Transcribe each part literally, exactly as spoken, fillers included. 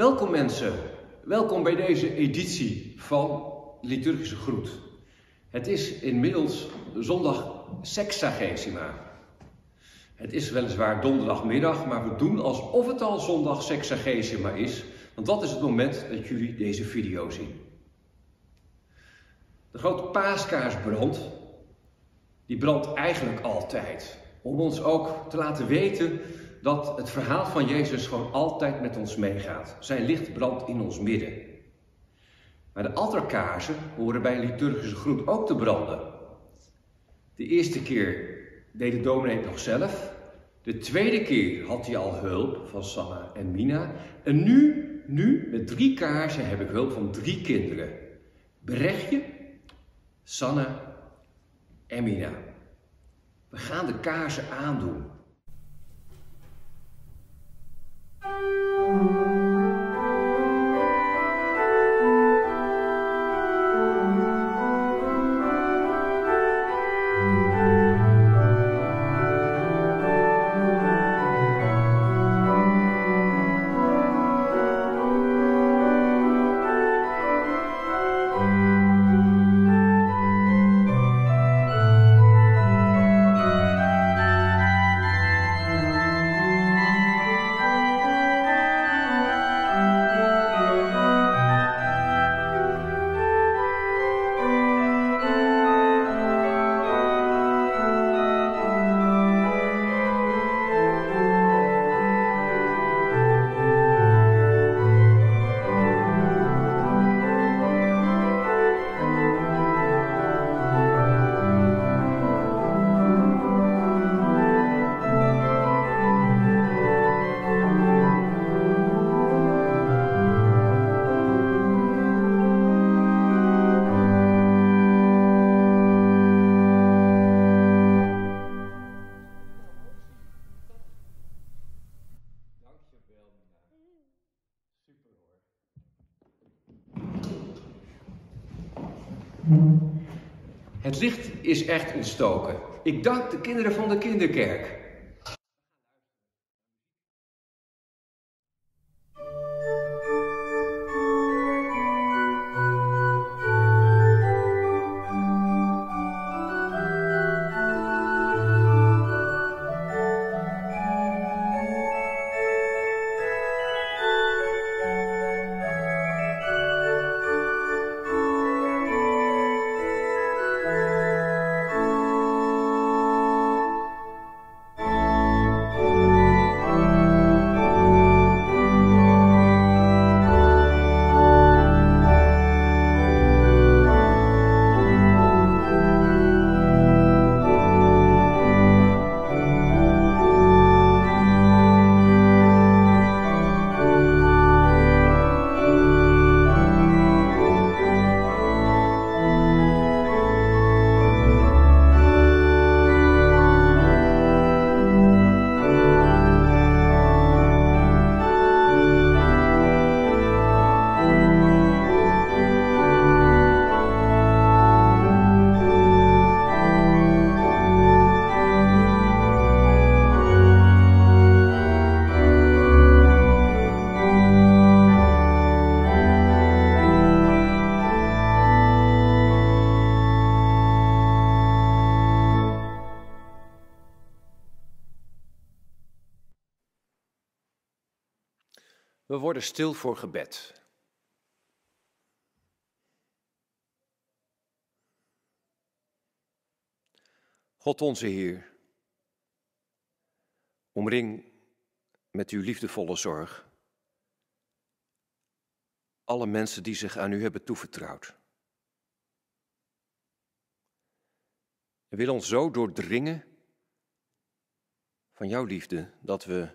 Welkom mensen, welkom bij deze editie van Liturgische Groet. Het is inmiddels zondag Sexagesima. Het is weliswaar donderdagmiddag, maar we doen alsof het al zondag Sexagesima is, want dat is het moment dat jullie deze video zien. De grote paaskaarsbrand, die brandt eigenlijk altijd, om ons ook te laten weten dat het verhaal van Jezus gewoon altijd met ons meegaat. Zijn licht brandt in ons midden. Maar de altaarkaarsen horen bij een liturgische groet ook te branden. De eerste keer deed de dominee het nog zelf. De tweede keer had hij al hulp van Sanna en Mina. En nu, nu met drie kaarsen heb ik hulp van drie kinderen. Brechtje, Sanna en Mina. We gaan de kaarsen aandoen. Het licht is echt ontstoken. Ik dank de kinderen van de kinderkerk. We worden stil voor gebed. God onze Heer, omring met uw liefdevolle zorg alle mensen die zich aan u hebben toevertrouwd. En wil ons zo doordringen van jouw liefde dat we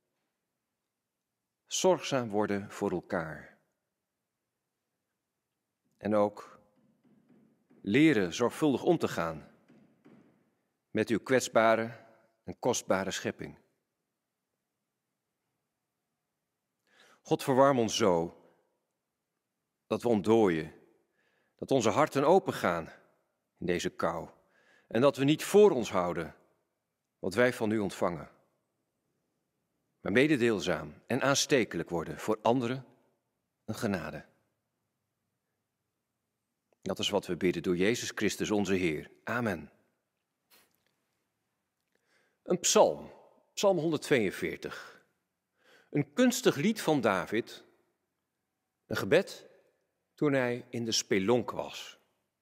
zorgzaam worden voor elkaar. En ook leren zorgvuldig om te gaan met uw kwetsbare en kostbare schepping. God, verwarm ons zo dat we ontdooien, dat onze harten opengaan in deze kou en dat we niet voor ons houden wat wij van u ontvangen, maar mededeelzaam en aanstekelijk worden voor anderen een genade. Dat is wat we bidden door Jezus Christus onze Heer. Amen. Een psalm, psalm honderdtweeënveertig. Een kunstig lied van David. Een gebed toen hij in de spelonk was.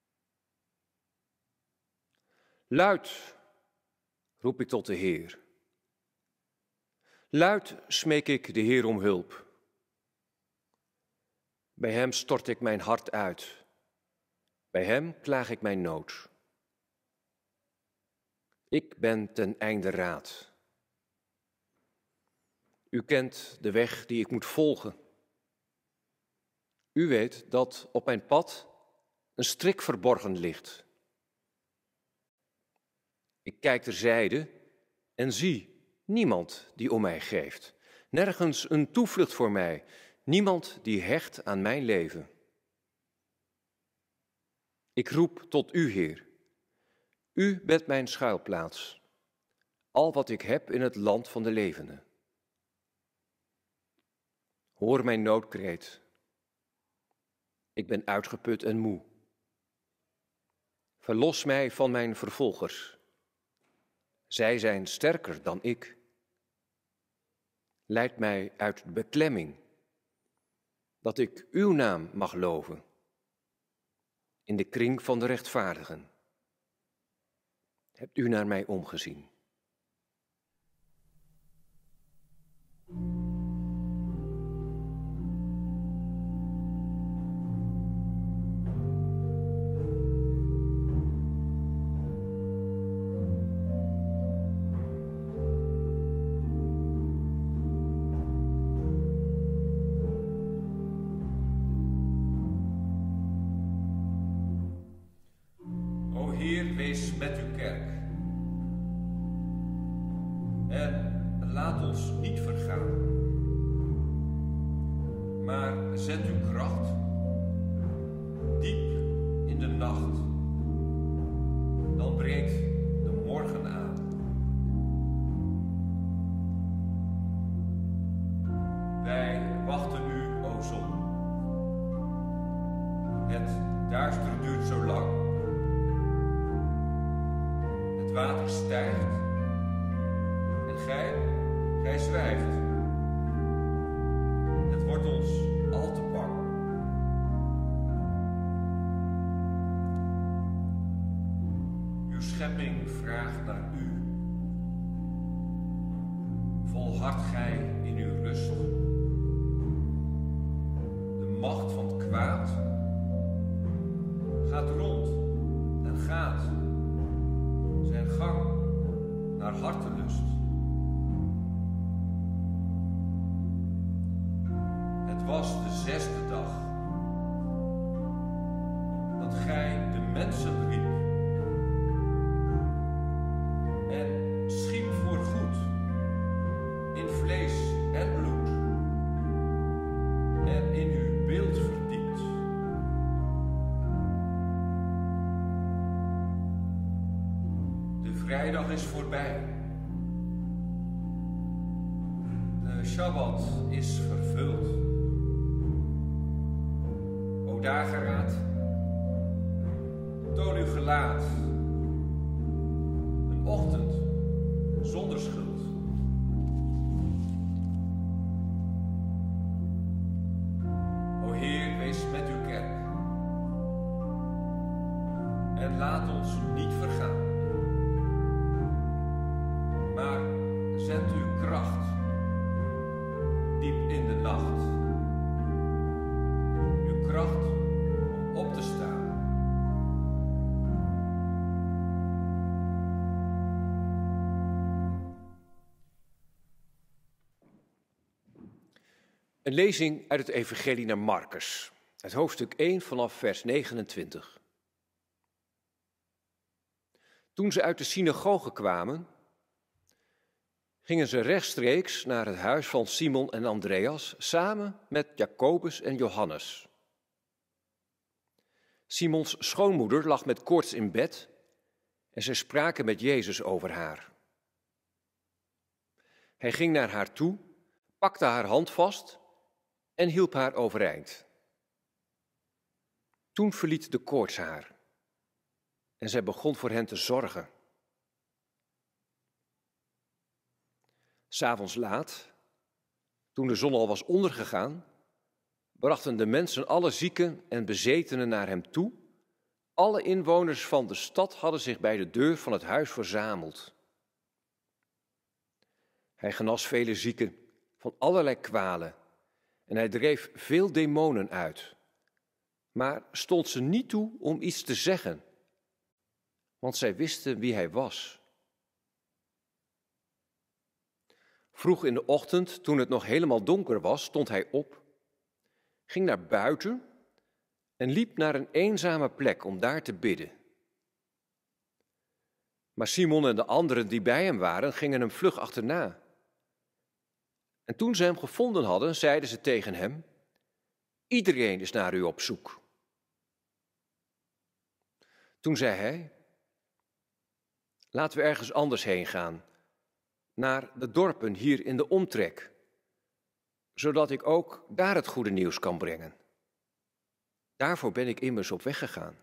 Luid roep ik tot de Heer. Luid smeek ik de Heer om hulp. Bij hem stort ik mijn hart uit. Bij hem klaag ik mijn nood. Ik ben ten einde raad. U kent de weg die ik moet volgen. U weet dat op mijn pad een strik verborgen ligt. Ik kijk terzijde en zie niemand die om mij geeft. Nergens een toevlucht voor mij. Niemand die hecht aan mijn leven. Ik roep tot u, Heer. U bent mijn schuilplaats. Al wat ik heb in het land van de levenden. Hoor mijn noodkreet. Ik ben uitgeput en moe. Verlos mij van mijn vervolgers. Zij zijn sterker dan ik. Leid mij uit de beklemming, dat ik uw naam mag loven, in de kring van de rechtvaardigen. Hebt u naar mij omgezien? Wees met uw kerk. En laat ons niet vergaan. Maar zend uw kracht diep in de nacht. Dan breekt de morgen aan. Wij wachten u, o zon. Het duister duurt zo lang. Het water stijgt en gij, gij zwijgt. Het wordt ons al te bang. Uw schepping vraagt naar u. Volhardt gij in uw rust. De macht van het kwaad gaat rond en gaat zijn gang naar hartelust. Het was de zesde dag dat gij de mensen riep en schiep voorgoed in vlees en bloed en in uw beeld verdiept. Vrijdag is voorbij. De Shabbat is vervuld. O dageraad, toon uw gelaat. Een ochtend zonder schuld. O Heer, wees met uw kerk. En laat ons niet vergaan. Maar zend uw kracht diep in de nacht. Uw kracht om op te staan. Een lezing uit het Evangelie naar Marcus, het hoofdstuk één vanaf vers negenentwintig. Toen ze uit de synagoge kwamen, gingen ze rechtstreeks naar het huis van Simon en Andreas, samen met Jacobus en Johannes. Simons schoonmoeder lag met koorts in bed en ze spraken met Jezus over haar. Hij ging naar haar toe, pakte haar hand vast en hielp haar overeind. Toen verliet de koorts haar en zij begon voor hen te zorgen. 'S Avonds laat, toen de zon al was ondergegaan, brachten de mensen alle zieken en bezetenen naar hem toe. Alle inwoners van de stad hadden zich bij de deur van het huis verzameld. Hij genas vele zieken van allerlei kwalen en hij dreef veel demonen uit, maar stond ze niet toe om iets te zeggen, want zij wisten wie hij was. Vroeg in de ochtend, toen het nog helemaal donker was, stond hij op, ging naar buiten en liep naar een eenzame plek om daar te bidden. Maar Simon en de anderen die bij hem waren, gingen hem vlug achterna. En toen ze hem gevonden hadden, zeiden ze tegen hem: iedereen is naar u op zoek. Toen zei hij: laten we ergens anders heen gaan, naar de dorpen hier in de omtrek, zodat ik ook daar het goede nieuws kan brengen. Daarvoor ben ik immers op weg gegaan.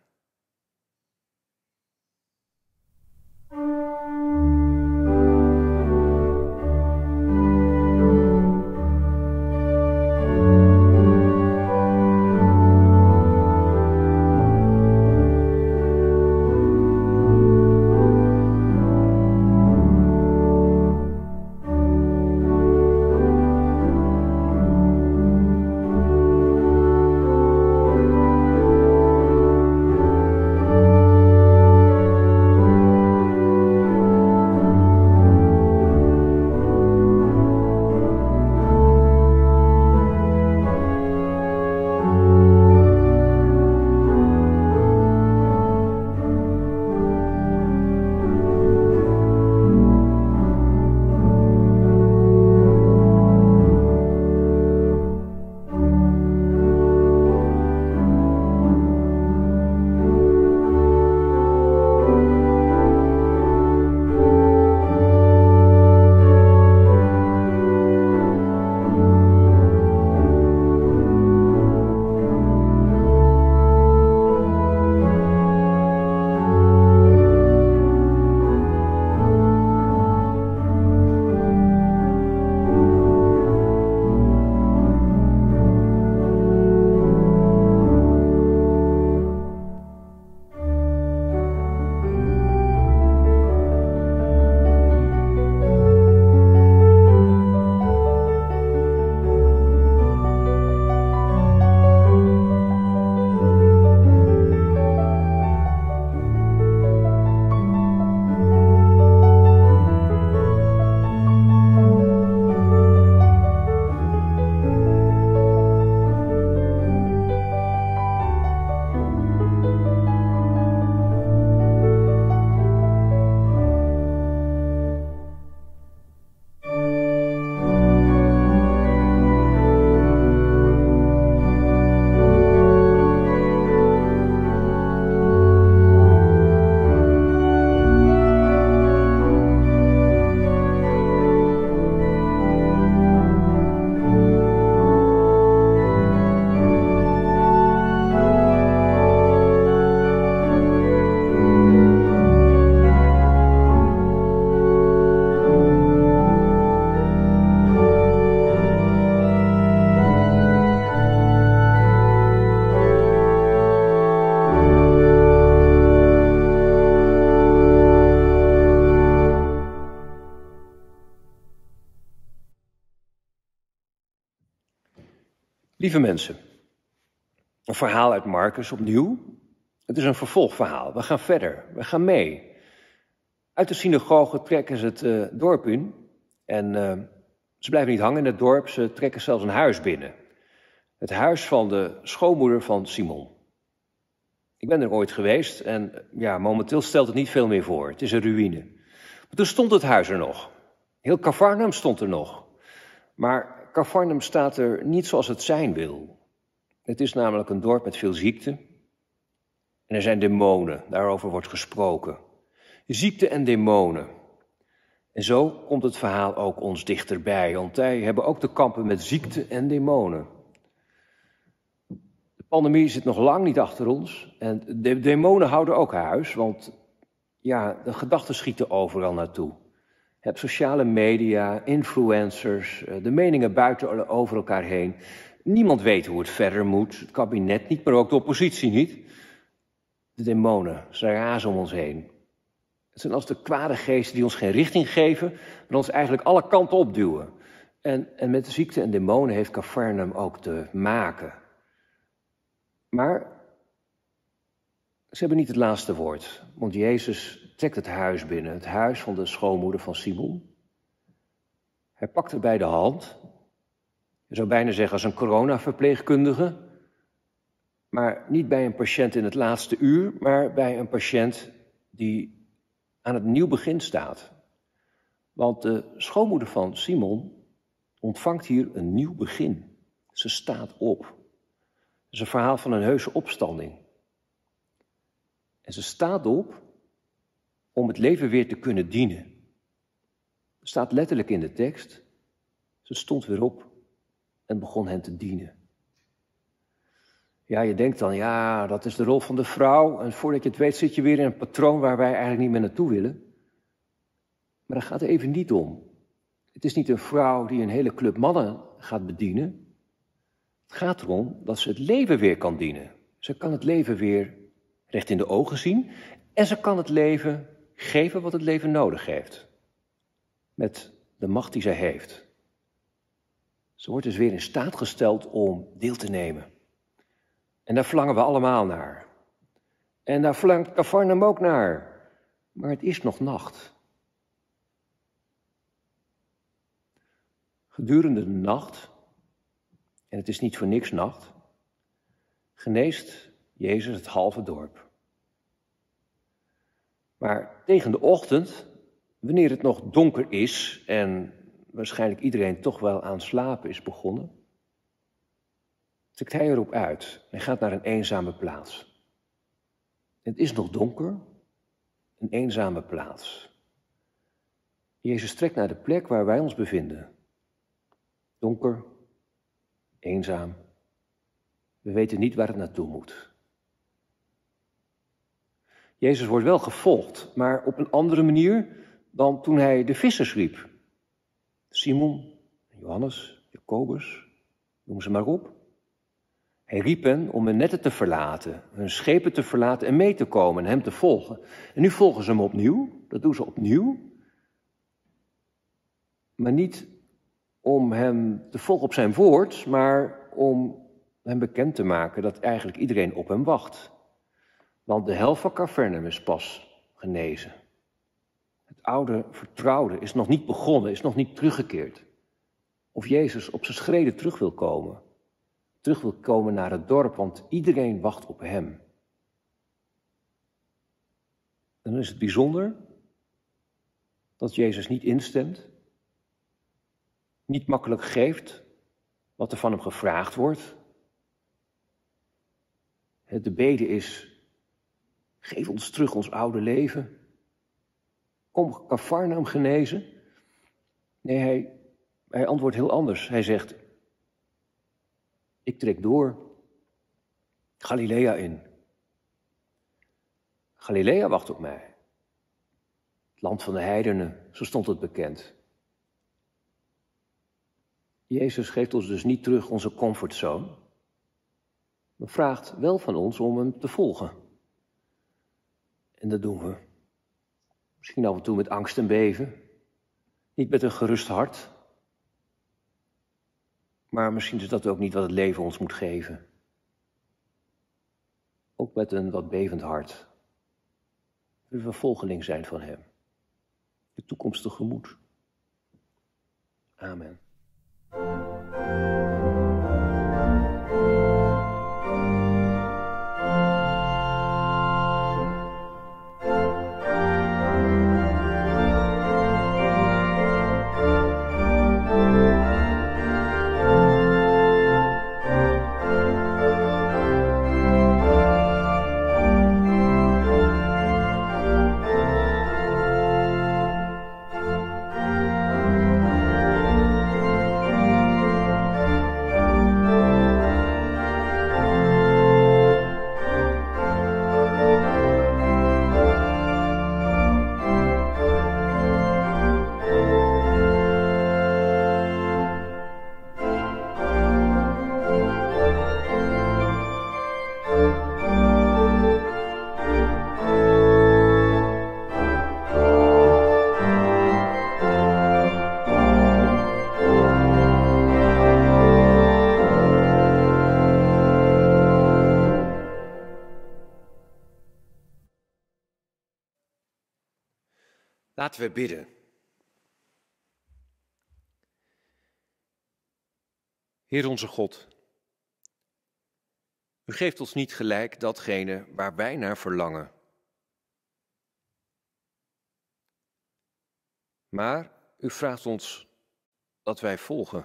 Lieve mensen, een verhaal uit Marcus opnieuw. Het is een vervolgverhaal. We gaan verder, we gaan mee. Uit de synagoge trekken ze het uh, dorp in. En uh, ze blijven niet hangen in het dorp, ze trekken zelfs een huis binnen. Het huis van de schoonmoeder van Simon. Ik ben er ooit geweest en ja, momenteel stelt het niet veel meer voor. Het is een ruïne. Maar toen stond het huis er nog. Heel Capharnaum stond er nog. Maar Capharnaum staat er niet zoals het zijn wil. Het is namelijk een dorp met veel ziekte. En er zijn demonen, daarover wordt gesproken. Ziekte en demonen. En zo komt het verhaal ook ons dichterbij, want wij hebben ook te kampen met ziekte en demonen. pandemie zit nog lang niet achter ons. En de demonen houden ook huis, want ja, de gedachten schieten overal naartoe. Je hebt sociale media, influencers, de meningen buiten over elkaar heen. Niemand weet hoe het verder moet. Het kabinet niet, maar ook de oppositie niet. De demonen, ze razen om ons heen. Het zijn als de kwade geesten die ons geen richting geven, maar ons eigenlijk alle kanten opduwen. En, en met de ziekte en demonen heeft Capharnaüm ook te maken. Maar ze hebben niet het laatste woord, want Jezus trekt het huis binnen, het huis van de schoonmoeder van Simon. Hij pakt haar bij de hand. Je zou bijna zeggen als een coronaverpleegkundige, maar niet bij een patiënt in het laatste uur, maar bij een patiënt die aan het nieuw begin staat. Want de schoonmoeder van Simon ontvangt hier een nieuw begin. Ze staat op. Het is een verhaal van een heuse opstanding. En ze staat op om het leven weer te kunnen dienen. Er staat letterlijk in de tekst, ze stond weer op en begon hen te dienen. Ja, je denkt dan, ja, dat is de rol van de vrouw. En voordat je het weet zit je weer in een patroon waar wij eigenlijk niet meer naartoe willen. Maar daar gaat het even niet om. Het is niet een vrouw die een hele club mannen gaat bedienen. Het gaat erom dat ze het leven weer kan dienen. Ze kan het leven weer recht in de ogen zien. En ze kan het leven geven wat het leven nodig heeft. Met de macht die zij heeft. Ze wordt dus weer in staat gesteld om deel te nemen. En daar verlangen we allemaal naar. En daar verlangt Capharnaüm ook naar. Maar het is nog nacht. Gedurende de nacht, en het is niet voor niks nacht, geneest Jezus het halve dorp. Maar tegen de ochtend, wanneer het nog donker is en waarschijnlijk iedereen toch wel aan slapen is begonnen, trekt hij erop uit en gaat naar een eenzame plaats. Het is nog donker, een eenzame plaats. Jezus trekt naar de plek waar wij ons bevinden. Donker, eenzaam. We weten niet waar het naartoe moet. Jezus wordt wel gevolgd, maar op een andere manier dan toen hij de vissers riep. Simon, Johannes, Jacobus, noem ze maar op. Hij riep hen om hun netten te verlaten, hun schepen te verlaten en mee te komen en hem te volgen. En nu volgen ze hem opnieuw, dat doen ze opnieuw. Maar niet om hem te volgen op zijn woord, maar om hem bekend te maken dat eigenlijk iedereen op hem wacht. Want de helft van Capharnaüm is pas genezen. Het oude vertrouwde is nog niet begonnen, is nog niet teruggekeerd. Of Jezus op zijn schreden terug wil komen. Terug wil komen naar het dorp, want iedereen wacht op hem. En dan is het bijzonder dat Jezus niet instemt, niet makkelijk geeft wat er van hem gevraagd wordt. De bede is, geef ons terug ons oude leven. Kom Capharnaüm genezen. Nee, hij, hij antwoordt heel anders. Hij zegt, ik trek door Galilea in. Galilea wacht op mij. Het land van de heidenen, zo stond het bekend. Jezus geeft ons dus niet terug onze comfortzone, maar vraagt wel van ons om hem te volgen. En dat doen we. Misschien af en toe met angst en beven. Niet met een gerust hart. Maar misschien is dat ook niet wat het leven ons moet geven. Ook met een wat bevend hart. Willen we volgeling zijn van hem. De toekomst tegemoet. Amen. Laten we bidden. Heer onze God, u geeft ons niet gelijk datgene waar wij naar verlangen. Maar u vraagt ons dat wij volgen.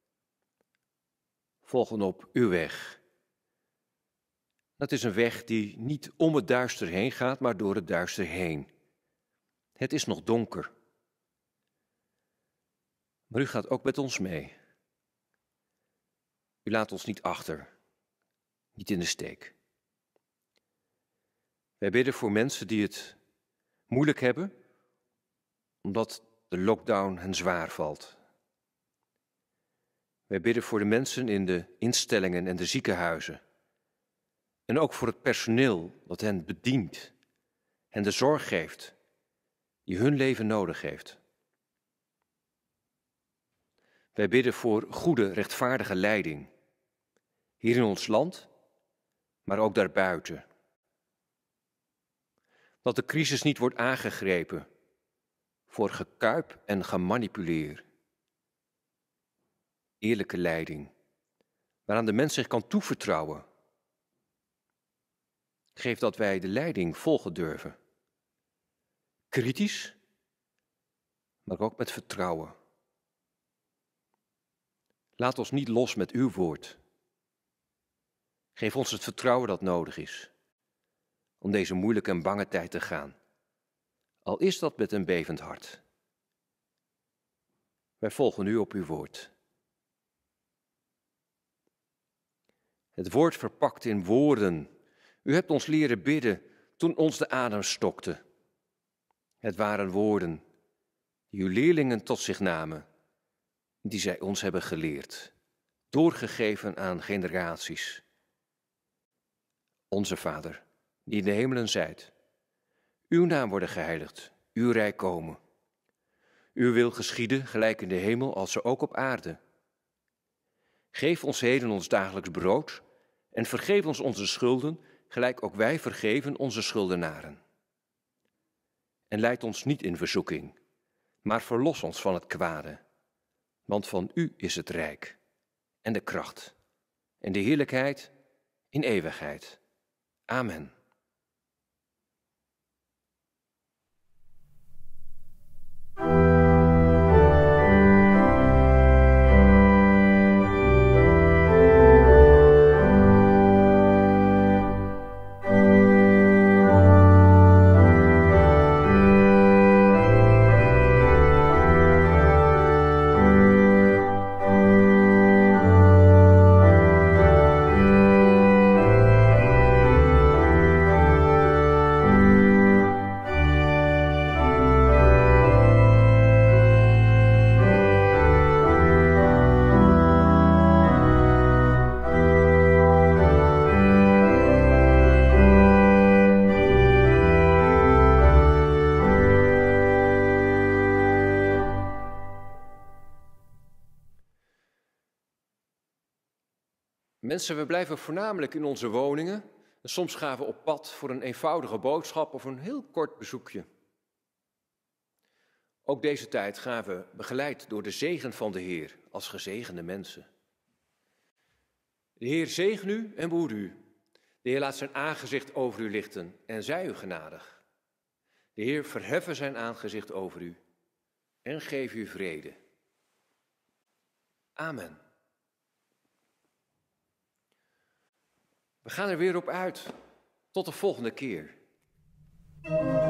Volgen op uw weg. Dat is een weg die niet om het duister heen gaat, maar door het duister heen. Het is nog donker. Maar u gaat ook met ons mee. U laat ons niet achter, niet in de steek. Wij bidden voor mensen die het moeilijk hebben, omdat de lockdown hen zwaar valt. Wij bidden voor de mensen in de instellingen en de ziekenhuizen. En ook voor het personeel dat hen bedient en de zorg geeft die hun leven nodig heeft. Wij bidden voor goede, rechtvaardige leiding. Hier in ons land, maar ook daarbuiten. Dat de crisis niet wordt aangegrepen voor gekuip en gemanipuleer. Eerlijke leiding, waaraan de mens zich kan toevertrouwen. Geef dat wij de leiding volgen durven. Kritisch, maar ook met vertrouwen. Laat ons niet los met uw woord. Geef ons het vertrouwen dat nodig is om deze moeilijke en bange tijd te gaan. Al is dat met een bevend hart. Wij volgen u op uw woord. Het woord verpakt in woorden. U hebt ons leren bidden toen ons de adem stokte. Het waren woorden die uw leerlingen tot zich namen, die zij ons hebben geleerd, doorgegeven aan generaties. Onze Vader, die in de hemelen zijt, uw naam worden geheiligd, uw rijk komen. Uw wil geschieden, gelijk in de hemel als ze ook op aarde. Geef ons heden ons dagelijks brood en vergeef ons onze schulden, gelijk ook wij vergeven onze schuldenaren. En leid ons niet in verzoeking, maar verlos ons van het kwade. Want van u is het rijk en de kracht en de heerlijkheid in eeuwigheid. Amen. Mensen, we blijven voornamelijk in onze woningen. En soms gaan we op pad voor een eenvoudige boodschap of een heel kort bezoekje. Ook deze tijd gaan we begeleid door de zegen van de Heer als gezegende mensen. De Heer zegen u en behoed u. De Heer laat zijn aangezicht over u lichten en zij u genadig. De Heer verheffen zijn aangezicht over u en geef u vrede. Amen. We gaan er weer op uit. Tot de volgende keer.